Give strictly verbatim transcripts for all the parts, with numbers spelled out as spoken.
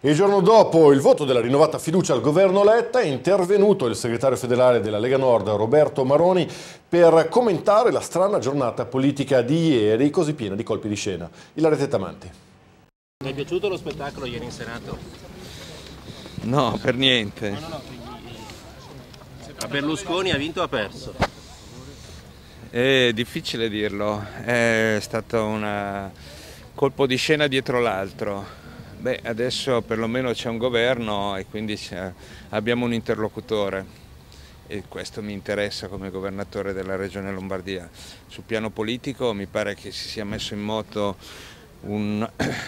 Il giorno dopo il voto della rinnovata fiducia al governo Letta è intervenuto il segretario federale della Lega Nord, Roberto Maroni, per commentare la strana giornata politica di ieri, così piena di colpi di scena. Ilaria Tettamanti. Mi è piaciuto lo spettacolo ieri in Senato? No, per niente. No, no, no. Ma Berlusconi ha vinto o ha perso? È difficile dirlo, è stato un colpo di scena dietro l'altro. Beh, adesso perlomeno c'è un governo e quindi abbiamo un interlocutore e questo mi interessa come governatore della regione Lombardia. Sul piano politico mi pare che si sia messo in moto un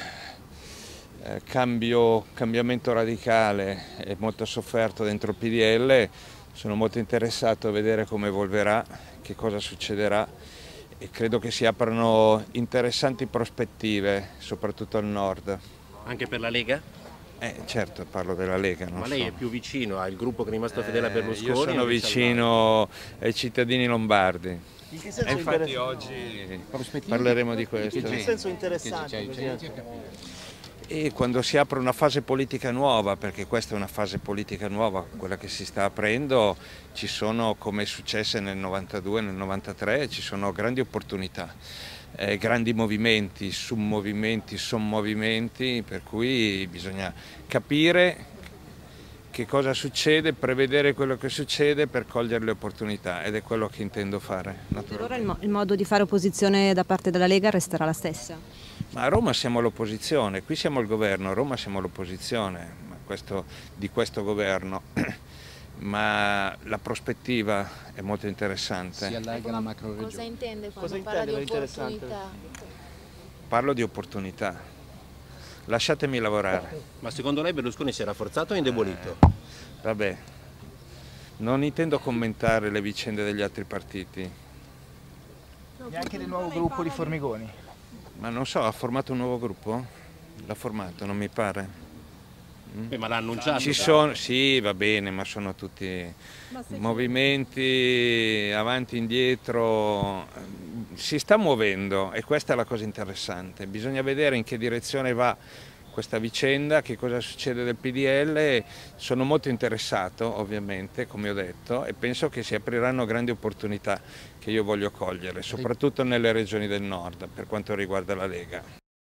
cambio, cambiamento radicale e molto sofferto dentro il P D L. Sono molto interessato a vedere come evolverà, che cosa succederà e credo che si aprano interessanti prospettive, soprattutto al nord. Anche per la Lega? Eh, certo, parlo della Lega. Non Ma lei so. è più vicino al gruppo che è rimasto fedele a Berlusconi? Eh, io sono vicino ai cittadini lombardi. In che senso e infatti interessa... oggi parleremo di questo. In che senso interessante, Presidente? E quando si apre una fase politica nuova, perché questa è una fase politica nuova, quella che si sta aprendo, ci sono, come è successo nel novantadue, nel novantatré, ci sono grandi opportunità, eh, grandi movimenti, submovimenti, sommovimenti, per cui bisogna capire che cosa succede, prevedere quello che succede per cogliere le opportunità ed è quello che intendo fare. Per ora il, mo il modo di fare opposizione da parte della Lega resterà la stessa? Ma a Roma siamo all'opposizione, qui siamo al governo, a Roma siamo all'opposizione di questo governo, ma la prospettiva è molto interessante. Si allarga la macro regione. Cosa intende quando Cosa parla intende di per opportunità? Parlo di opportunità, lasciatemi lavorare. Ma secondo lei Berlusconi si è rafforzato o indebolito? Eh, vabbè, non intendo commentare le vicende degli altri partiti. Neanche del nuovo gruppo di Formigoni. Ma non so, ha formato un nuovo gruppo? L'ha formato, non mi pare. Beh, ma l'ha annunciato? Ci sono, sì, va bene, ma sono tutti movimenti avanti e indietro. Si sta muovendo e questa è la cosa interessante. Bisogna vedere in che direzione va questa vicenda, che cosa succede del P D L. Sono molto interessato, ovviamente, come ho detto, e penso che si apriranno grandi opportunità che io voglio cogliere, soprattutto nelle regioni del nord, per quanto riguarda la Lega.